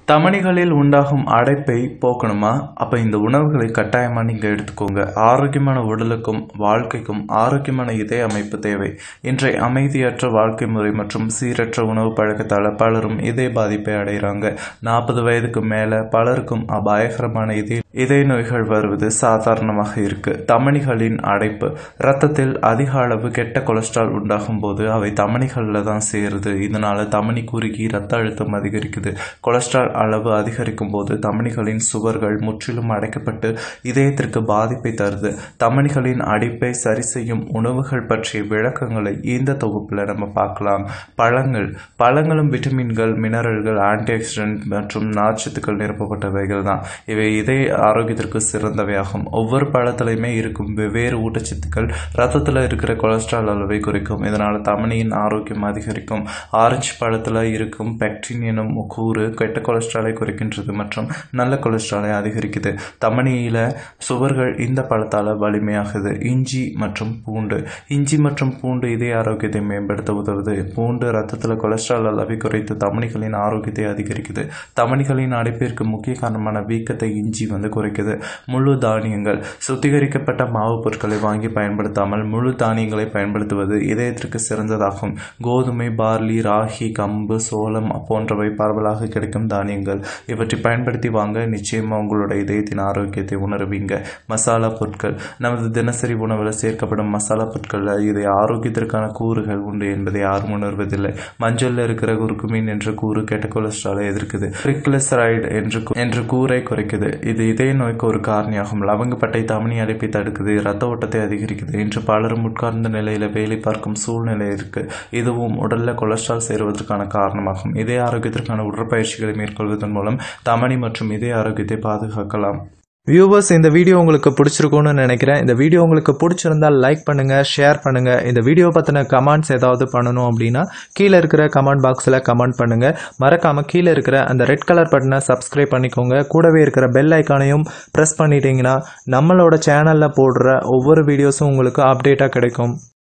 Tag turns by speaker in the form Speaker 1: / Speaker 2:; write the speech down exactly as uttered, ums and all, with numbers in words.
Speaker 1: தமனிகளில் உண்டாகும் அடைப்பை போக்கணுமா? அப்ப இந்த உணவுகளை கட்டாயமா நீங்க எடுத்துக்கோங்க. ஆரோக்கியமான உடலுக்கும் வாழ்க்கைக்கும் ஆரோக்கியமான இதய அமைப்பு தேவை. இன்றைய அமைதியற்ற வாழ்க்கை முறை மற்றும் சீரற்ற உணவு பழக்கத்தால் பலரும் இதய பாதிப்பை அடைகிறாங்க. நாற்பது வயதுக்கு மேல பலருக்கும் அபாயகரமான இதய இதய நோய்கள் வருவது சாதாரணமாக இருக்கு. தமனிகளின் அடைப்பு இரத்தத்தில் அதிக அளவு கெட்ட கொலஸ்ட்ரால் உண்டாகும் போது அவை தமனிகள்ல தான் சேருது. இதனால தமனி குறுகி இரத்த அழுத்தம் அதிகரிக்குது. கொலஸ்ட்ரால் அளவு அதிகரிக்கும் போது தமனிகளின் சுவர்கள் முற்றிலும் அடைக்கப்பட்டு இதயத்திற்கு பாதிப்பை தருது. தமனிகளின் அடைப்பை சரி செய்யும் உணவுகள் பற்றிய விளக்கங்களை இந்த தொகுப்புல நம்ம பார்க்கலாம். பழங்கள் பழங்களும் விட்டமின்கள், மினரல்கள், ஆன்டி ஆக்சிடென்ட் மற்றும் நார்ச்சத்துக்கள் நிரப்பப்பட்டவைகள் தான். இவை இதய ஆரோக்கியத்திற்கு சிறந்தவையாகும். ஒவ்வொரு பழத்திலையுமே இருக்கும் வெவ்வேறு ஊட்டச்சத்துக்கள் ரத்தத்தில் இருக்கிற கொலஸ்ட்ரால் அளவை குறைக்கும். இதனால் தமனியின் ஆரோக்கியம் அதிகரிக்கும். ஆரஞ்சு பழத்தில் இருக்கும் பெக்டின் எனும் கூறு கெட்ட கொலஸ்ட்ராலை குறைக்கின்றது மற்றும் நல்ல கொலஸ்ட்ராலை அதிகரிக்குது. தமனியில சுவர்கள் இந்த பழத்தால் வலிமையாகுது. இஞ்சி மற்றும் பூண்டு இஞ்சி மற்றும் பூண்டு இதய ஆரோக்கியத்தை மேம்படுத்த உதவுது. பூண்டு ரத்தத்தில் கொலஸ்ட்ரால் அளவை குறைத்து தமனிகளின் ஆரோக்கியத்தை அதிகரிக்குது. தமனிகளின் அடைப்பிற்கு முக்கிய காரணமான வீக்கத்தை இஞ்சி வந்து குறைக்குது. முழு தானியங்கள் சுத்திகரிக்கப்பட்ட மாவு பொருட்களை வாங்கி பயன்படுத்தாமல் முழு தானியங்களை பயன்படுத்துவது இதயத்திற்கு சிறந்ததாகும். கோதுமை, பார்லி, ராகி, கம்பு, சோளம் போன்றவை பரவலாக கிடைக்கும் தானியங்கள். இவற்றை பயன்படுத்தி வாங்க நிச்சயமா உங்களோட இதயத்தின் ஆரோக்கியத்தை உணர்வீங்க. மசாலா பொருட்கள் நமது தினசரி உணவில் சேர்க்கப்படும் மசாலா பொருட்கள் இதய ஆரோக்கியத்திற்கான கூறுகள் உண்டு என்பதை யாரும் உணர்வதில்லை. மஞ்சள் இருக்கிற குர்குமின் என்ற கூறு கெட்ட கொலஸ்ட்ராலை எதிர்க்குது. ட்ரிக்ளிசரைடு என்ற கூரை குறைக்குது. இது இதய நோய்க்கு ஒரு காரணியாகும். லவங்கப்பட்டை தமனி அடைப்பை தடுக்குது, இரத்த ஓட்டத்தை அதிகரிக்குது. இன்று பலரும் உட்கார்ந்த நிலையில வேலை பார்க்கும் சூழ்நிலை இருக்கு. இதுவும் உடல்ல கொலஸ்ட்ரால் சேருவதற்கான காரணமாகும். இதய ஆரோக்கியத்திற்கான உடற்பயிற்சிகளை மேற்கொள்வதன் மூலம் தமனி மற்றும் இதய ஆரோக்கியத்தை பாதுகாக்கலாம்.
Speaker 2: வியூவர்ஸ், இந்த வீடியோ உங்களுக்கு பிடிச்சிருக்கும்னு நினைக்கிறேன். இந்த வீடியோ உங்களுக்கு பிடிச்சிருந்தால் லைக் பண்ணுங்க, ஷேர் பண்ணுங்க. இந்த வீடியோ பற்றின கமெண்ட்ஸ் ஏதாவது பண்ணணும் அப்படின்னா கீழே இருக்கிற கமெண்ட் பாக்ஸில் கமெண்ட் பண்ணுங்க. மறக்காம கீழே இருக்கிற அந்த ரெட் கலர் பட்டனை சப்ஸ்கிரைப் பண்ணிக்கோங்க. கூடவே இருக்கிற பெல் ஐக்கானையும் ப்ரெஸ் பண்ணிட்டீங்கன்னா நம்மளோட சேனலில் போடுற ஒவ்வொரு வீடியோஸும் உங்களுக்கு அப்டேட்டாக கிடைக்கும்.